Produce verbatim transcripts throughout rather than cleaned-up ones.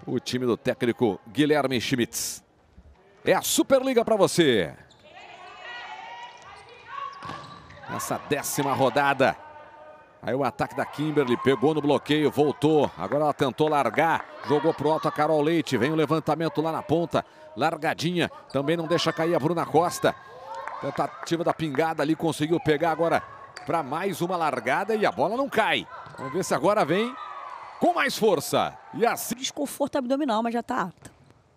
o time do técnico Guilherme Schmitz. É a Superliga para você. Nessa décima rodada. Aí o ataque da Kimberly, pegou no bloqueio, voltou. Agora ela tentou largar, jogou pro alto a Carol Leite. Vem o levantamento lá na ponta, largadinha. Também não deixa cair a Bruna Costa. Tentativa da pingada ali, conseguiu pegar agora para mais uma largada e a bola não cai. Vamos ver se agora vem com mais força. E assim... Desconforto abdominal, mas já tá apta.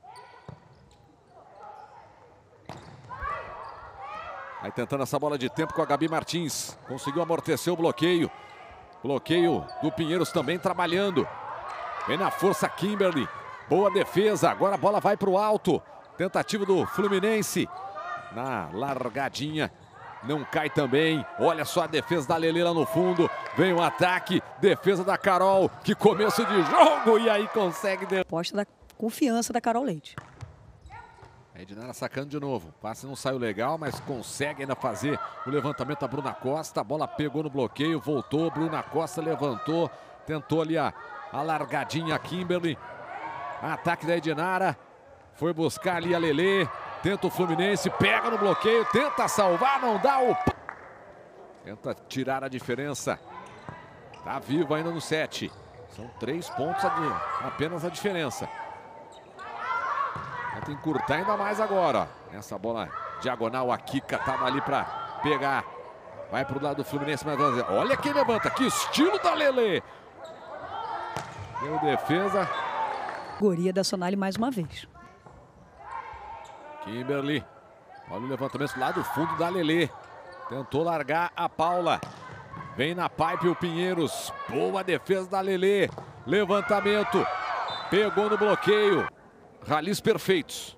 Aí tentando essa bola de tempo com a Gabi Martins. Conseguiu amortecer o bloqueio. Bloqueio do Pinheiros também trabalhando. Vem na força Kimberly. Boa defesa. Agora a bola vai para o alto. Tentativa do Fluminense. Na largadinha. Não cai também. Olha só a defesa da Lelê lá no fundo. Vem o ataque. Defesa da Carol. Que começo de jogo. E aí consegue... Aposta da confiança da Carol Leite. A Edinara sacando de novo. O passe não saiu legal, mas consegue ainda fazer o levantamento da Bruna Costa. A bola pegou no bloqueio, voltou. Bruna Costa levantou. Tentou ali a, a largadinha Kimberly. Ataque da Edinara. Foi buscar ali a Lelê. Tenta o Fluminense, pega no bloqueio, tenta salvar, não dá o... Tenta tirar a diferença. Tá vivo ainda no set. São três pontos apenas a diferença. Tenta encurtar ainda mais agora. Essa bola diagonal, a Kika tava ali para pegar. Vai pro lado do Fluminense, mas olha quem levanta, que estilo da Lelê. Deu defesa. Goria da Sonali mais uma vez. Kimberly, olha o levantamento lá do fundo da Lelê. Tentou largar a Paula. Vem na pipe o Pinheiros. Boa defesa da Lelê. Levantamento. Pegou no bloqueio. Ralis perfeitos.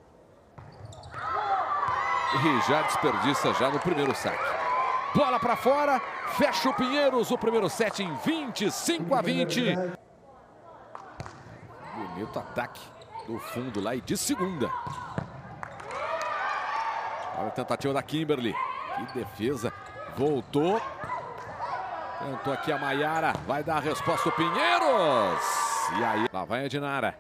E já desperdiça já no primeiro saque. Bola para fora. Fecha o Pinheiros. O primeiro set em vinte e cinco a vinte. Bonito ataque do fundo lá e de segunda. Olha a tentativa da Kimberly. Que defesa. Voltou. Tentou aqui a Maiara. Vai dar a resposta o Pinheiros. E aí, lá vai a Edinara.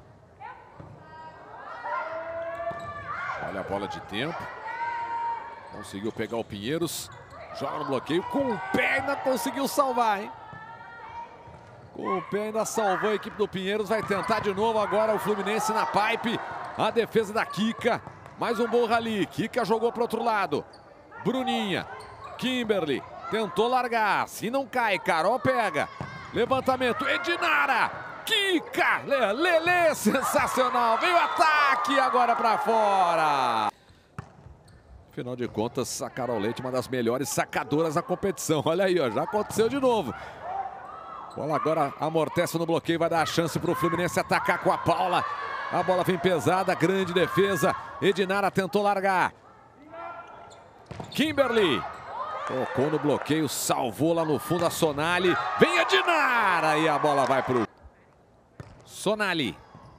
Olha a bola de tempo. Conseguiu pegar o Pinheiros. Joga no bloqueio. Com o pé ainda conseguiu salvar, hein? Com o pé ainda salvou a equipe do Pinheiros. Vai tentar de novo agora o Fluminense na pipe. A defesa da Kika. Mais um bom rally. Kika jogou para o outro lado. Bruninha. Kimberly. Tentou largar. Se não cai, Carol pega. Levantamento. Edinara. Kika. Lelê. Sensacional. Veio o ataque agora para fora. Afinal de contas, a Carol Leite, uma das melhores sacadoras da competição. Olha aí, ó, já aconteceu de novo. Bola agora amortece no bloqueio. Vai dar a chance para o Fluminense atacar com a Paula. A bola vem pesada, grande defesa. Edinara tentou largar. Kimberly. Tocou no bloqueio, salvou lá no fundo a Sonali. Vem Edinara e a bola vai para o Sonali.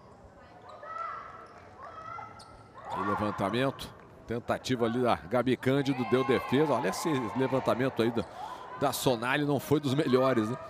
E levantamento. Tentativa ali da Gabi Cândido, deu defesa. Olha esse levantamento aí da, da Sonali, não foi dos melhores, né?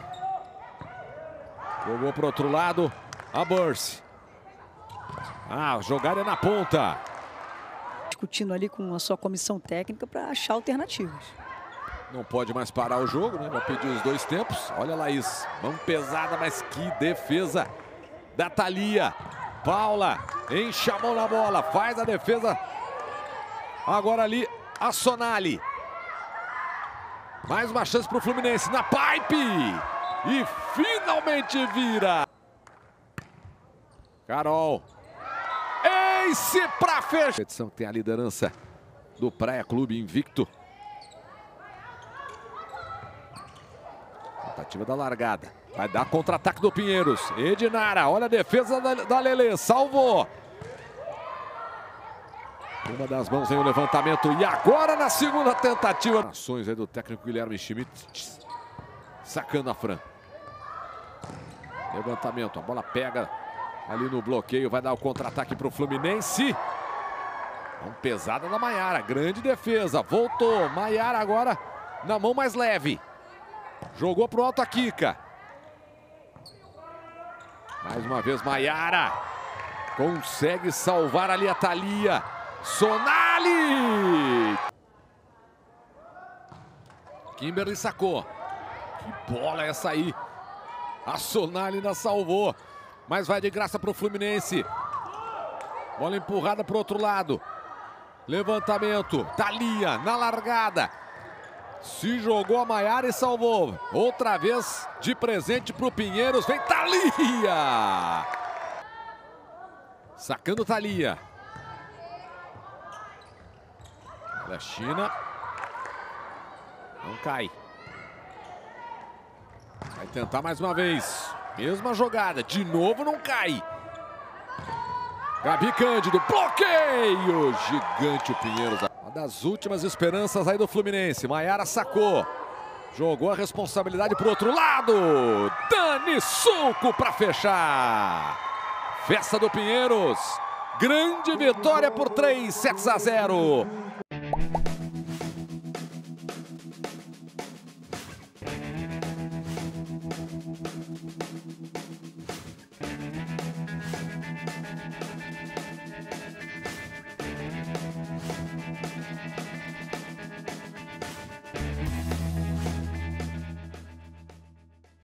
Jogou para o outro lado. A Burse. Ah, jogada é na ponta. Discutindo ali com a sua comissão técnica para achar alternativas. Não pode mais parar o jogo, né? Já pediu os dois tempos. Olha a Laís. Mão pesada, mas que defesa da Thalia. Paula enche a mão na bola. Faz a defesa. Agora ali a Sonali. Mais uma chance para o Fluminense na pipe. E finalmente vira. Carol. Ace para fechar. Edição que tem a liderança do Praia Clube invicto. Tentativa da largada. Vai dar contra-ataque do Pinheiros. Edinara, olha a defesa da, da Lelê. Salvou. Uma das mãos em o levantamento. E agora na segunda tentativa. Ações aí do técnico Guilherme Schmitz. Sacando a Fran. Levantamento. A bola pega ali no bloqueio. Vai dar o contra-ataque para o Fluminense. Mão pesada da Maiara. Grande defesa. Voltou. Maiara agora na mão mais leve. Jogou pro alto a Kika. Mais uma vez, Maiara consegue salvar ali a Thalia. Sonali! Kimberly sacou. Que bola é essa aí? A Sonali ainda salvou. Mas vai de graça para o Fluminense. Bola empurrada para o outro lado. Levantamento. Thalia na largada. Se jogou a Maiara e salvou. Outra vez de presente para o Pinheiros. Vem Thalia! Sacando Thalia. Olha a China. Não cai. Vai tentar mais uma vez. Mesma jogada. De novo não cai. Gabi Cândido. Bloqueio. Gigante o Pinheiros. Uma das últimas esperanças aí do Fluminense. Maiara sacou. Jogou a responsabilidade para o outro lado. Dani Sulco para fechar. Festa do Pinheiros. Grande vitória por três sets a zero.